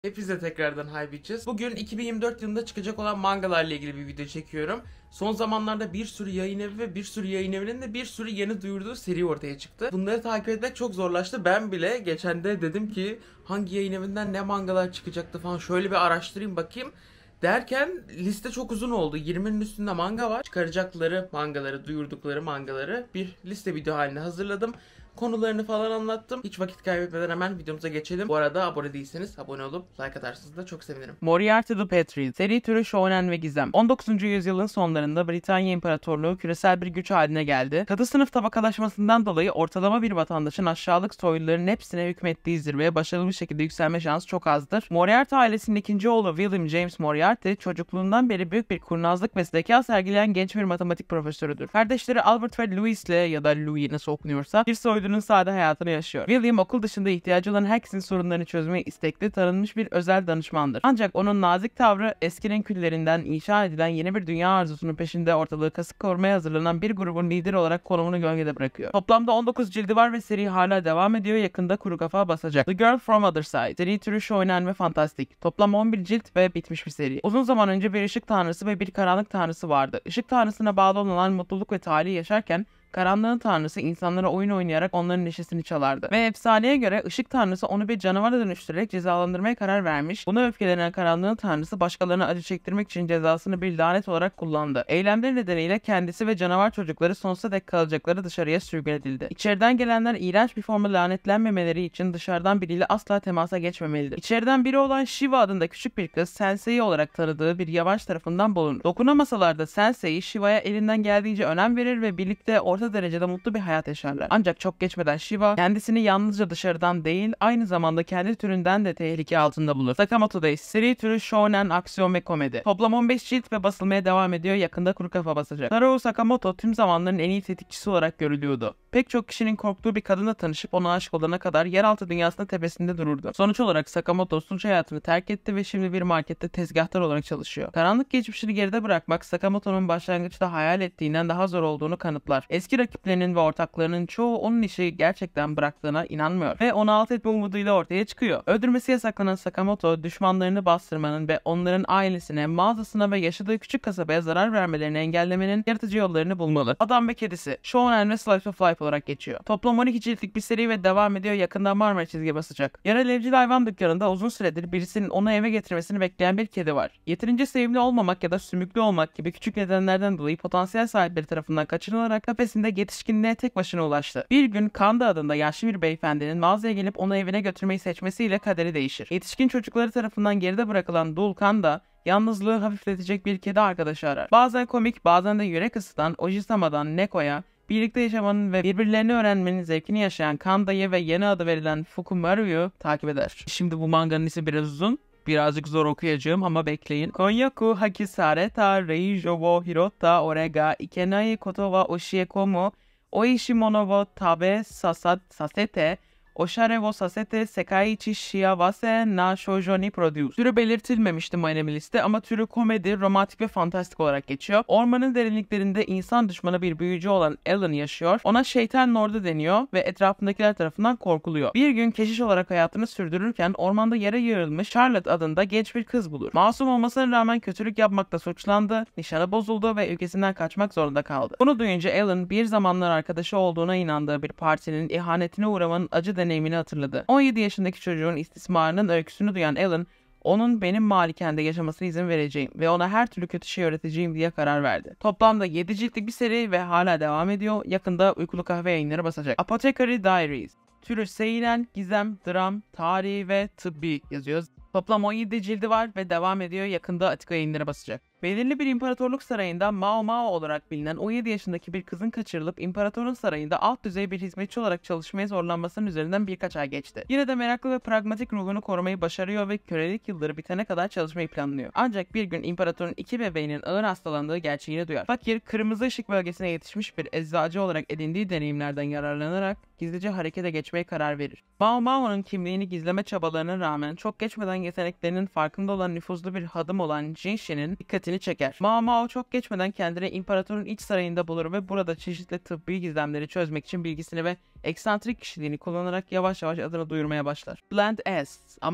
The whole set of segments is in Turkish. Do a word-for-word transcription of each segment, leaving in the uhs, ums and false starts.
Hepinize tekrardan Hi Bitches. Bugün iki bin yirmi dört yılında çıkacak olan mangalarla ilgili bir video çekiyorum. Son zamanlarda bir sürü yayın evi ve bir sürü yayın evinin de bir sürü yeni duyurduğu seri ortaya çıktı. Bunları takip etmek çok zorlaştı. Ben bile geçen de dedim ki hangi yayın evinden ne mangalar çıkacaktı falan, şöyle bir araştırayım bakayım. Derken liste çok uzun oldu. yirminin üstünde manga var. Çıkaracakları mangaları, duyurdukları mangaları bir liste video haline hazırladım. Konularını falan anlattım. Hiç vakit kaybetmeden hemen videomuza geçelim. Bu arada abone değilseniz abone olup like atarsanız da çok sevinirim. Moriarty the Patriot, seri türü shonen ve gizem. on dokuzuncu yüzyılın sonlarında Britanya İmparatorluğu küresel bir güç haline geldi. Katı sınıf tabakalaşmasından dolayı ortalama bir vatandaşın aşağılık soyluların hepsine hükmettiği zirveye başarılı bir şekilde yükselme şansı çok azdır. Moriarty ailesinin ikinci oğlu William James Moriarty, çocukluğundan beri büyük bir kurnazlık ve zeka sergileyen genç bir matematik profesörüdür. Kardeşleri Albert ve Louis ile, ya da Louis nasıl okunuyorsa, bir soylunun sade hayatını yaşıyor. William okul dışında ihtiyacı olan herkesin sorunlarını çözmeye istekli, tanınmış bir özel danışmandır. Ancak onun nazik tavrı eskinin küllerinden inşa edilen yeni bir dünya arzusunun peşinde ortalığı kasıp kavurmaya hazırlanan bir grubun lideri olarak konumunu gölgede bırakıyor. Toplamda on dokuz cildi var ve seri hala devam ediyor. Yakında kuru kafa basacak. The Girl from Other Side, seri türü shonen ve fantastik. Toplam on bir cilt ve bitmiş bir seri. Uzun zaman önce bir ışık tanrısı ve bir karanlık tanrısı vardı. Işık tanrısına bağlı olan mutluluk ve talih yaşarken karanlığın tanrısı insanlara oyun oynayarak onların neşesini çalardı. Ve efsaneye göre ışık tanrısı onu bir canavara dönüştürerek cezalandırmaya karar vermiş. Buna öfkelenen karanlığın tanrısı başkalarına acı çektirmek için cezasını bir lanet olarak kullandı. Eylemleri nedeniyle kendisi ve canavar çocukları sonsuza dek kalacakları dışarıya sürgünedildi. İçeriden gelenler iğrenç bir formda lanetlenmemeleri için dışarıdan biriyle asla temasa geçmemelidir. İçeriden biri olan Shiva adında küçük bir kız, Sensei olarak tanıdığı bir yabancı tarafından bulunur. Dokunamasalar da Sensei Shiva'ya elinden geldiğince önem verir ve birlikte orta derecede mutlu bir hayat yaşarlar. Ancak çok geçmeden Shiva kendisini yalnızca dışarıdan değil, aynı zamanda kendi türünden de tehlike altında bulur. Sakamoto Days, seri türü shonen, aksiyon ve komedi. Toplam on beş cilt ve basılmaya devam ediyor. Yakında kuru kafa basacak. Taro Sakamoto tüm zamanların en iyi tetikçisi olarak görülüyordu. Pek çok kişinin korktuğu bir kadınla tanışıp ona aşık olana kadar yeraltı dünyasının tepesinde dururdu. Sonuç olarak Sakamoto suç hayatını terk etti ve şimdi bir markette tezgahtar olarak çalışıyor. Karanlık geçmişini geride bırakmak Sakamoto'nun başlangıçta hayal ettiğinden daha zor olduğunu kanıtlar. Eski rakiplerinin ve ortaklarının çoğu onun işi gerçekten bıraktığına inanmıyor ve onu alt etme umuduyla ortaya çıkıyor. Öldürmesi yasaklanan Sakamoto, düşmanlarını bastırmanın ve onların ailesine, mağazasına ve yaşadığı küçük kasabaya zarar vermelerini engellemenin yaratıcı yollarını bulmalı. Adam ve Kedisi, shonen ve slice of life olarak geçiyor. Toplam on iki ciltlik bir seri ve devam ediyor. Yakında Marmara çizgi basacak. Yerel evcil hayvan dükkanında uzun süredir birisinin onu eve getirmesini bekleyen bir kedi var. Yeterince sevimli olmamak ya da sümüklü olmak gibi küçük nedenlerden dolayı potansiyel sahipleri tarafından kaçırılarak kafesinde yetişkinliğe tek başına ulaştı. Bir gün Kanda adında yaşlı bir beyefendinin mağazaya gelip onu evine götürmeyi seçmesiyle kaderi değişir. Yetişkin çocukları tarafından geride bırakılan Dul Kanda, yalnızlığı hafifletecek bir kedi arkadaşı arar. Bazen komik, bazen de yürek ısıtan Ojisama'dan Neko'ya birlikte yaşamanın ve birbirlerini öğrenmenin zevkini yaşayan Kanda'yı ve yeni adı verilen Fukumaru'yu takip eder. Şimdi bu manganın ismi biraz uzun. Birazcık zor okuyacağım ama bekleyin. Konyaku haki sareta reijo wo hirotta orega ikenai koto wa oshiekomu oishi mono wo tabe sasa- sasete oshare wo sasete sekai ichi shiawase na shoujo ni produce. Türü belirtilmemişti bu anime liste ama türü komedi, romantik ve fantastik olarak geçiyor. Ormanın derinliklerinde insan düşmanı bir büyücü olan Alan yaşıyor. Ona şeytan lordu deniyor ve etrafındakiler tarafından korkuluyor. Bir gün keşiş olarak hayatını sürdürürken ormanda yere yığılmış Charlotte adında genç bir kız bulur. Masum olmasına rağmen kötülük yapmakla suçlandı, nişanı bozuldu ve ülkesinden kaçmak zorunda kaldı. Bunu duyunca Alan bir zamanlar arkadaşı olduğuna inandığı bir partinin ihanetine uğramanın acı deneyimini hatırladı. on yedi yaşındaki çocuğun istismarının öyküsünü duyan Alan, onun benim malikende yaşamasına izin vereceğim ve ona her türlü kötü şey öğreteceğim diye karar verdi. Toplamda yedi ciltlik bir seri ve hala devam ediyor. Yakında Uykulu Kahve yayınları basacak. Apothecary Diaries, türü seinen, gizem, dram, tarihi ve tıbbi yazıyor. Toplam on yedi cildi var ve devam ediyor. Yakında Atika yayınları basacak. Belirli bir imparatorluk sarayında Mao Mao olarak bilinen on yedi yaşındaki bir kızın kaçırılıp imparatorun sarayında alt düzey bir hizmetçi olarak çalışmaya zorlanmasının üzerinden birkaç ay geçti. Yine de meraklı ve pragmatik ruhunu korumayı başarıyor ve kölelik yılları bitene kadar çalışmayı planlıyor. Ancak bir gün imparatorun iki bebeğinin ağır hastalandığı gerçeğini duyar. Fakir, kırmızı ışık bölgesine yetişmiş bir eczacı olarak edindiği deneyimlerden yararlanarak gizlice harekete geçmeye karar verir. Mao Mao'nun kimliğini gizleme çabalarına rağmen çok geçmeden yeteneklerinin farkında olan nüfuzlu bir hadım olan Jinshin'in dikkatini çeker. Mao Mao çok geçmeden kendini imparatorun iç sarayında bulur ve burada çeşitli tıbbi gizemleri çözmek için bilgisini ve eksantrik kişiliğini kullanarak yavaş yavaş adını duyurmaya başlar. Bland S ama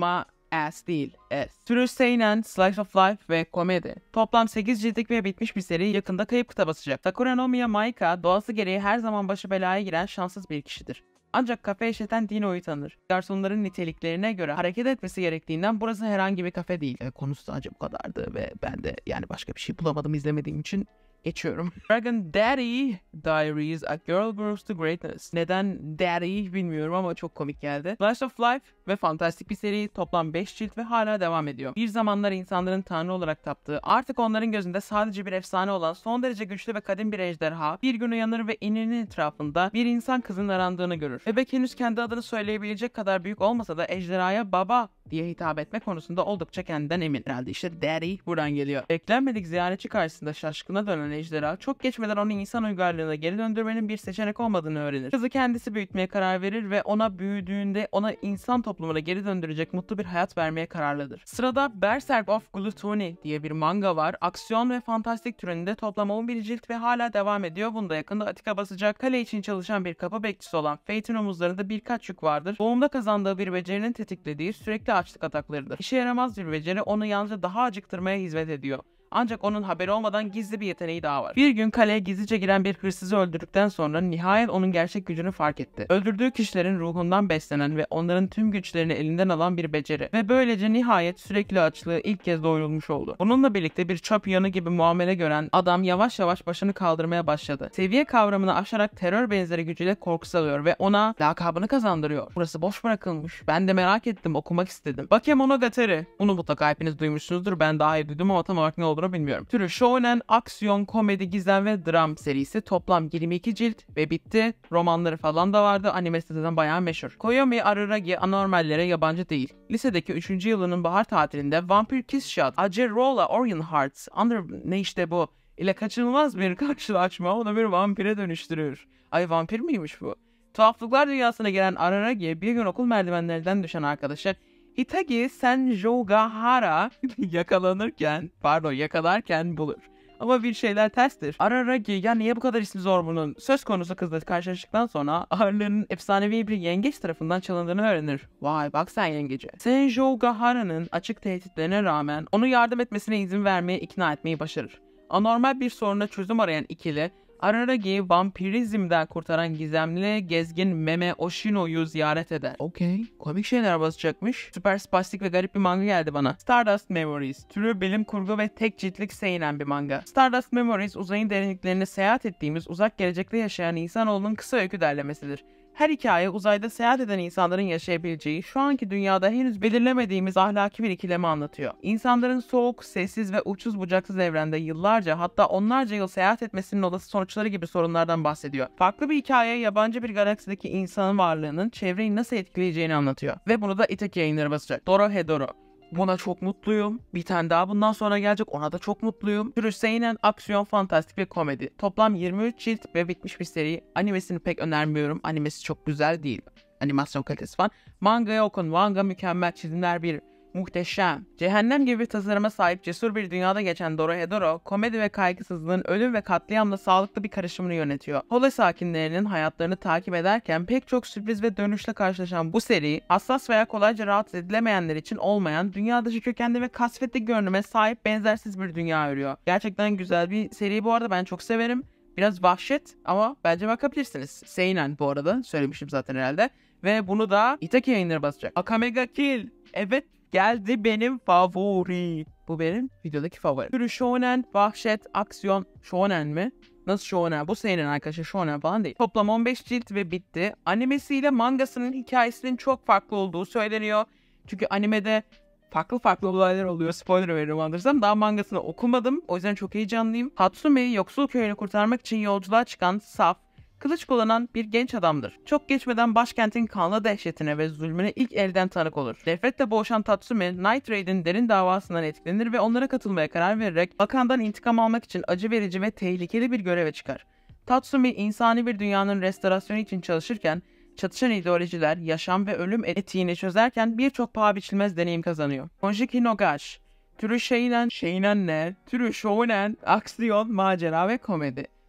S değil, S. Türü seinen, slice of life ve komedi. Toplam sekiz ciltlik ve bitmiş bir seri yakında kayıp kitap basacak. Sakura no Miya Maika doğası gereği her zaman başı belaya giren şanssız bir kişidir. Ancak kafe işleten Dino'yu tanır. Garsonların niteliklerine göre hareket etmesi gerektiğinden burası herhangi bir kafe değil. E, konusu sadece bu kadardı ve ben de yani başka bir şey bulamadım izlemediğim için geçiyorum. Dragon Daddy Diaries A Girl Grows to Greatness. Neden Daddy bilmiyorum ama çok komik geldi. Slice of Life ve fantastik bir seri, toplam beş cilt ve hala devam ediyor. Bir zamanlar insanların tanrı olarak taptığı, artık onların gözünde sadece bir efsane olan son derece güçlü ve kadim bir ejderha bir gün uyanır ve ininin etrafında bir insan kızın arandığını görür. Bebek henüz kendi adını söyleyebilecek kadar büyük olmasa da ejderhaya baba diye hitap etme konusunda oldukça kendinden emin. Herhalde işte Daddy buradan geliyor. Beklenmedik ziyaretçi karşısında şaşkına dönen ejderha çok geçmeden onu insan uygarlığına geri döndürmenin bir seçenek olmadığını öğrenir. Kızı kendisi büyütmeye karar verir ve ona büyüdüğünde ona insan toplumuna geri döndürecek mutlu bir hayat vermeye kararlıdır. Sırada Berserk of Gluttony diye bir manga var. Aksiyon ve fantastik türünde toplam on bir cilt ve hala devam ediyor. Bunda yakında Atika basacak. Kale için çalışan bir kapı bekçisi olan Fate'in omuzlarında birkaç yük vardır. Doğumda kazandığı bir becerinin tetiklediği sürekli açlık ataklarıdır. İşe yaramaz bir beceri onu yalnızca daha acıktırmaya hizmet ediyor. Ancak onun haberi olmadan gizli bir yeteneği daha var. Bir gün kaleye gizlice giren bir hırsızı öldürdükten sonra nihayet onun gerçek gücünü fark etti. Öldürdüğü kişilerin ruhundan beslenen ve onların tüm güçlerini elinden alan bir beceri. Ve böylece nihayet sürekli açlığı ilk kez doyurulmuş oldu. Bununla birlikte bir çöp yanı gibi muamele gören adam yavaş yavaş başını kaldırmaya başladı. Seviye kavramını aşarak terör benzeri gücüyle korku salıyor ve ona lakabını kazandırıyor. Burası boş bırakılmış. Ben de merak ettim, okumak istedim. Bakemonogatari. Bunu mutlaka hepiniz duymuşsunuzdur. Ben daha iyi duydum ama tam olarak ne olduğunu bilmiyorum. Türü shonen, aksiyon, komedi, gizem ve dram serisi, toplam yirmi iki cilt ve bitti. Romanları falan da vardı. Animesi zaten bayağı meşhur. Koyomi Araragi anormallere yabancı değil. Lisedeki üçüncü yılının bahar tatilinde Vampire Kiss Shot, Acerola Orion Hearts, Under ne işte bu ile kaçınılmaz bir karşılaşma onu bir vampire dönüştürür. Ay vampir miymiş bu? Tuhaflıklar dünyasına gelen Araragi bir gün okul merdivenlerinden düşen arkadaşı Hitagi Senjougahara yakalanırken, pardon yakalarken bulur. Ama bir şeyler terstir. Araragi ya niye bu kadar ismi zor bunun? Söz konusu kızla karşılaştıktan sonra ağırlığının efsanevi bir yengeç tarafından çalındığını öğrenir. Vay bak sen yengece. Senjougahara'nın açık tehditlerine rağmen onu yardım etmesine izin vermeye ikna etmeyi başarır. Anormal bir soruna çözüm arayan ikili Araragi'yi vampirizmden kurtaran gizemli gezgin Meme Oshino'yu ziyaret eder. Okey. Komik şeyler basacakmış. Süper spastik ve garip bir manga geldi bana. Stardust Memories. Türü bilim kurgu ve tek ciltlik seinen bir manga. Stardust Memories uzayın derinliklerine seyahat ettiğimiz uzak gelecekte yaşayan insanoğlunun kısa öykü derlemesidir. Her hikaye uzayda seyahat eden insanların yaşayabileceği, şu anki dünyada henüz belirlemediğimiz ahlaki bir ikilemi anlatıyor. İnsanların soğuk, sessiz ve uçsuz bucaksız evrende yıllarca hatta onlarca yıl seyahat etmesinin olası sonuçları gibi sorunlardan bahsediyor. Farklı bir hikaye yabancı bir galaksideki insanın varlığının çevreyi nasıl etkileyeceğini anlatıyor. Ve bunu da Itaki yayınları basacak. Dorohedoro. Buna çok mutluyum. Bir tane daha bundan sonra gelecek. Ona da çok mutluyum. Türü seinen, aksiyon, fantastik ve komedi. Toplam yirmi üç cilt ve bitmiş bir seri. Animesini pek önermiyorum. Animesi çok güzel değil. Animasyon kalitesi falan. Mangaya okun. Manga mükemmel. Çizimler bir muhteşem. Cehennem gibi bir tasarıma sahip cesur bir dünyada geçen Dorohedoro, komedi ve kaygısızlığın ölüm ve katliamla sağlıklı bir karışımını yönetiyor. Hole sakinlerinin hayatlarını takip ederken pek çok sürpriz ve dönüşle karşılaşan bu seri, hassas veya kolayca rahatsız edilemeyenler için olmayan, dünya dışı kökenli ve kasvetli görünüme sahip benzersiz bir dünya örüyor. Gerçekten güzel bir seri bu arada, ben çok severim. Biraz vahşet ama bence bakabilirsiniz. Seinen bu arada, söylemiştim zaten herhalde. Ve bunu da Itaki yayınları basacak. Akame ga Kill. Evet. Geldi benim favori. Bu benim videodaki favorim. Türü shonen, vahşet, aksiyon. Shonen mi? Nasıl shonen? Bu senin arkadaşlar, shonen falan değil. Toplam on beş cilt ve bitti. Animesiyle mangasının hikayesinin çok farklı olduğu söyleniyor. Çünkü animede farklı farklı olaylar oluyor. Spoiler veririm anlatırsam. Daha mangasını okumadım. O yüzden çok heyecanlıyım. Hatsume'yi yoksul köyünü kurtarmak için yolculuğa çıkan saf, kılıç kullanan bir genç adamdır. Çok geçmeden başkentin kanlı dehşetine ve zulmüne ilk elden tanık olur. Nefretle boğuşan Tatsumi, Night Raid'in derin davasından etkilenir ve onlara katılmaya karar vererek Bakan'dan intikam almak için acı verici ve tehlikeli bir göreve çıkar. Tatsumi, insani bir dünyanın restorasyonu için çalışırken, çatışan ideolojiler, yaşam ve ölüm etiğini çözerken birçok paha biçilmez deneyim kazanıyor. Konjiki no Gash. Türü seinen, seinen ne? Türü shonen, aksiyon, macera ve komedi.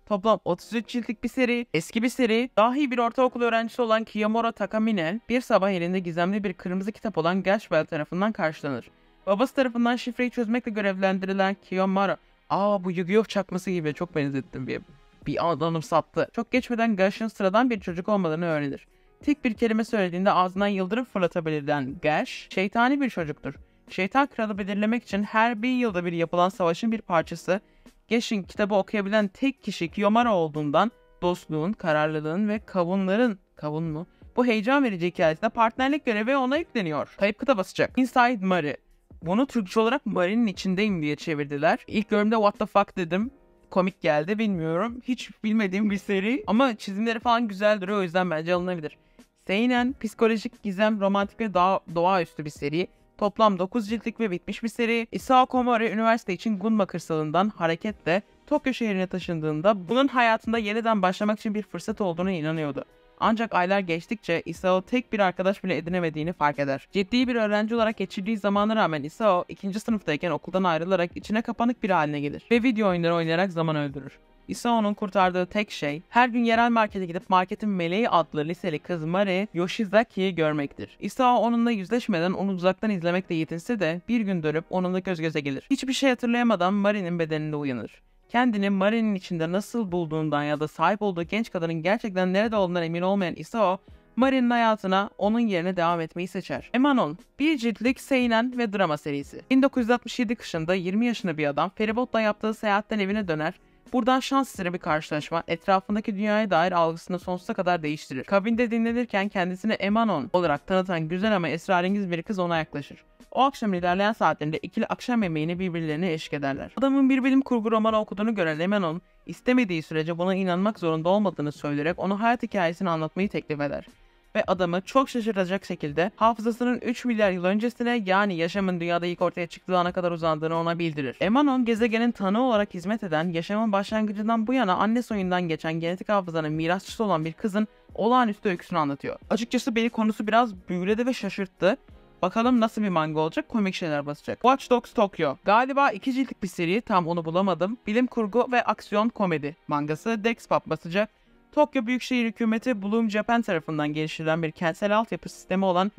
Toplam otuz üç ciltlik bir seri, eski bir seri. Dahi bir ortaokul öğrencisi olan Kiyomura Takamine bir sabah elinde gizemli bir kırmızı kitap olan Gashbell tarafından karşılanır. Babası tarafından şifreyi çözmekle görevlendirilen Kiyomura, ''Aa bu Yu-Gi-Oh çakması gibi, çok benzettim bir bir anım sattı.'' Çok geçmeden Gash'ın sıradan bir çocuk olmadığını öğrenir. Tek bir kelime söylediğinde ağzından yıldırım fırlatabilen Gash, şeytani bir çocuktur. Şeytan kralı belirlemek için her bir yılda bir yapılan savaşın bir parçası, Gash'in kitabı okuyabilen tek kişi Kiyomura olduğundan dostluğun, kararlılığın ve kavunların, kavun mu? Bu heyecan verici hikayesinde partnerlik görevi ona yükleniyor. Kayıp kıta basacak. Inside Mari. Bunu Türkçe olarak Mari'nin içindeyim diye çevirdiler. İlk gördüğümde what the fuck dedim. Komik geldi, bilmiyorum. Hiç bilmediğim bir seri ama çizimleri falan güzel duruyor, o yüzden bence alınabilir. Seinen, psikolojik, gizem, romantik ve doğa, doğaüstü bir seri. Toplam dokuz ciltlik ve bitmiş bir seri. Isao Komori üniversite için Gunma kırsalından hareketle Tokyo şehrine taşındığında bunun hayatında yeniden başlamak için bir fırsat olduğuna inanıyordu. Ancak aylar geçtikçe Isao tek bir arkadaş bile edinemediğini fark eder. Ciddi bir öğrenci olarak geçirdiği zamana rağmen Isao ikinci sınıftayken okuldan ayrılarak içine kapanık bir haline gelir ve video oyunları oynayarak zaman öldürür. Isao'nun kurtardığı tek şey her gün yerel markete gidip marketin meleği adlı liseli kız Mari Yoshizaki'yi görmektir. Isao onunla yüzleşmeden onu uzaktan izlemekle yetinse de bir gün dönüp onunla göz göze gelir. Hiçbir şey hatırlayamadan Mari'nin bedeninde uyanır. Kendini Mari'nin içinde nasıl bulduğundan ya da sahip olduğu genç kadının gerçekten nerede olduğundan emin olmayan Isao, Mari'nin hayatına onun yerine devam etmeyi seçer. Emanon, bir ciltlik seinen ve drama serisi. bin dokuz yüz altmış yedi kışında yirmi yaşında bir adam feribotla yaptığı seyahatten evine döner. Buradan şans eseri bir karşılaşma etrafındaki dünyaya dair algısını sonsuza kadar değiştirir. Kabinde dinlenirken kendisini Emanon olarak tanıtan güzel ama esrarengiz bir kız ona yaklaşır. O akşam ilerleyen saatlerinde ikili akşam yemeğini birbirlerine eşlik ederler. Adamın bir bilim kurgu romanı okuduğunu gören Emanon, istemediği sürece buna inanmak zorunda olmadığını söyleyerek ona hayat hikayesini anlatmayı teklif eder. Ve adamı çok şaşırtacak şekilde hafızasının üç milyar yıl öncesine, yani yaşamın dünyada ilk ortaya çıktığı ana kadar uzandığını ona bildirir. Emanon, gezegenin tanığı olarak hizmet eden, yaşamın başlangıcından bu yana anne soyundan geçen genetik hafızanın mirasçısı olan bir kızın olağanüstü öyküsünü anlatıyor. Açıkçası beni konusu biraz büyüledi ve şaşırttı. Bakalım nasıl bir manga olacak, komik şeyler basacak. Watch Dogs Tokyo. Galiba iki ciltlik bir seri, tam onu bulamadım. Bilim kurgu ve aksiyon komedi mangası. Dexpop basacak. Tokyo Büyükşehir Hükümeti Bloom Japan tarafından geliştirilen bir kentsel altyapı sistemi olan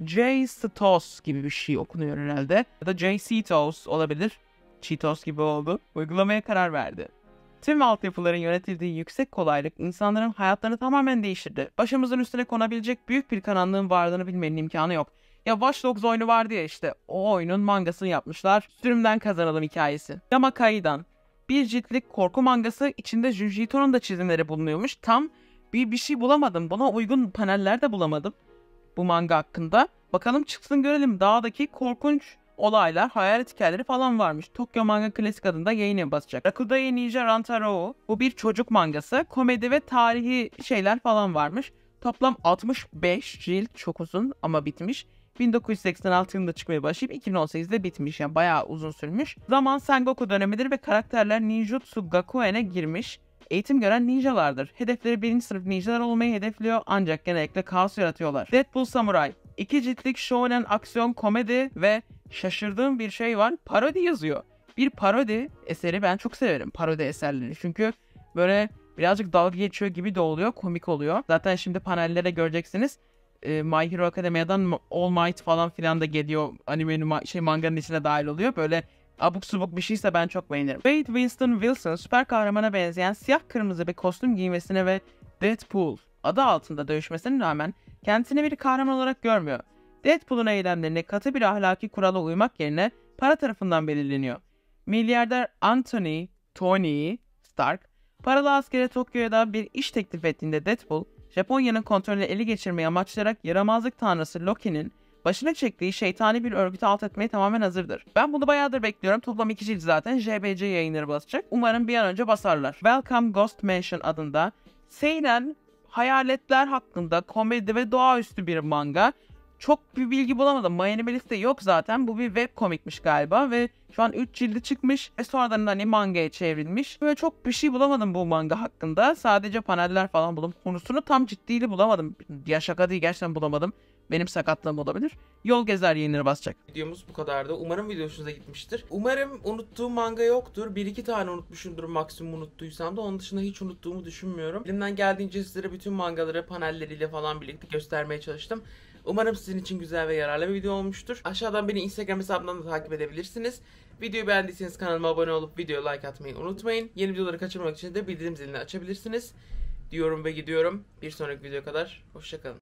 J-Stos gibi bir şey okunuyor herhalde. Ya da J-Cetos olabilir. Cheetos gibi oldu. Uygulamaya karar verdi. Tüm altyapıların yönetildiği yüksek kolaylık insanların hayatlarını tamamen değiştirdi. Başımızın üstüne konabilecek büyük bir karanlığın varlığını bilmenin imkanı yok. Ya Watch Dogs oyunu vardı ya, işte o oyunun mangasını yapmışlar. Sürümden kazanalım hikayesi. Yamakai'dan bir ciltlik korku mangası, içinde Junji Ito'nun da çizimleri bulunuyormuş. Tam bir bir şey bulamadım. Buna uygun paneller de bulamadım bu manga hakkında. Bakalım çıksın görelim. Dağdaki korkunç olaylar, hayalet hikayeleri falan varmış. Tokyo Manga Klasik adında yayını basacak. Rakudai Ninja Rantaro. Bu bir çocuk mangası. Komedi ve tarihi şeyler falan varmış. Toplam altmış beş cilt, çok uzun ama bitmiş. bin dokuz yüz seksen altı yılında çıkmaya başlayıp iki bin on sekizde bitmiş, yani bayağı uzun sürmüş. Zaman Sengoku dönemidir ve karakterler Ninjutsu Gakuen'e girmiş. Eğitim gören ninjalardır. Hedefleri birinci sınıf ninjalar olmayı hedefliyor ancak genellikle kaos yaratıyorlar. Deadpool Samurai. İki ciltlik shonen aksiyon komedi ve şaşırdığım bir şey var, parodi yazıyor. Bir parodi eseri, ben çok severim parodi eserleri çünkü böyle birazcık dalga geçiyor gibi de oluyor, komik oluyor. Zaten şimdi panellere göreceksiniz. My Hero Academia'dan All Might falan filan da geliyor, animenin ma- şey manganın içine dahil oluyor. Böyle abuk subuk bir şeyse ben çok beğenirim. Wade Winston Wilson süper kahramana benzeyen siyah kırmızı bir kostüm giymesine ve Deadpool adı altında dövüşmesine rağmen kendisini bir kahraman olarak görmüyor. Deadpool'un eylemlerini katı bir ahlaki kurala uymak yerine para tarafından belirleniyor. Milyarder Anthony Tony Stark paralı askere Tokyo'da bir iş teklif ettiğinde Deadpool, Japonya'nın kontrolünü ele geçirmeyi amaçlayarak yaramazlık tanrısı Loki'nin başına çektiği şeytani bir örgütü alt etmeye tamamen hazırdır. Ben bunu bayağıdır bekliyorum. Toplam iki cilt zaten. J B C yayınları basacak. Umarım bir an önce basarlar. Welcome Ghost Mansion adında seinen hayaletler hakkında komedi ve doğaüstü bir manga. Çok bir bilgi bulamadım. MyAnimeList'te yok zaten. Bu bir webkomikmiş galiba ve şu an üç cildi çıkmış ve sonradan hani mangaya çevrilmiş. Böyle çok bir şey bulamadım bu manga hakkında. Sadece paneller falan buldum. Konusunu tam ciddiyle bulamadım. Ya şaka değil, gerçekten bulamadım. Benim sakatlığım olabilir. Yol gezer yayınları basacak. Videomuz bu kadardı. Umarım video hoşunuza gitmiştir. Umarım unuttuğum manga yoktur. Bir iki tane unutmuşumdur maksimum unuttuysam da. Onun dışında hiç unuttuğumu düşünmüyorum. Elimden geldiğince sizlere bütün mangaları panelleriyle falan birlikte göstermeye çalıştım. Umarım sizin için güzel ve yararlı bir video olmuştur. Aşağıdan beni Instagram hesabından da takip edebilirsiniz. Videoyu beğendiyseniz kanalıma abone olup videoya like atmayı unutmayın. Yeni videoları kaçırmamak için de bildirim zilini açabilirsiniz. Diyorum ve gidiyorum. Bir sonraki videoya kadar hoşça kalın.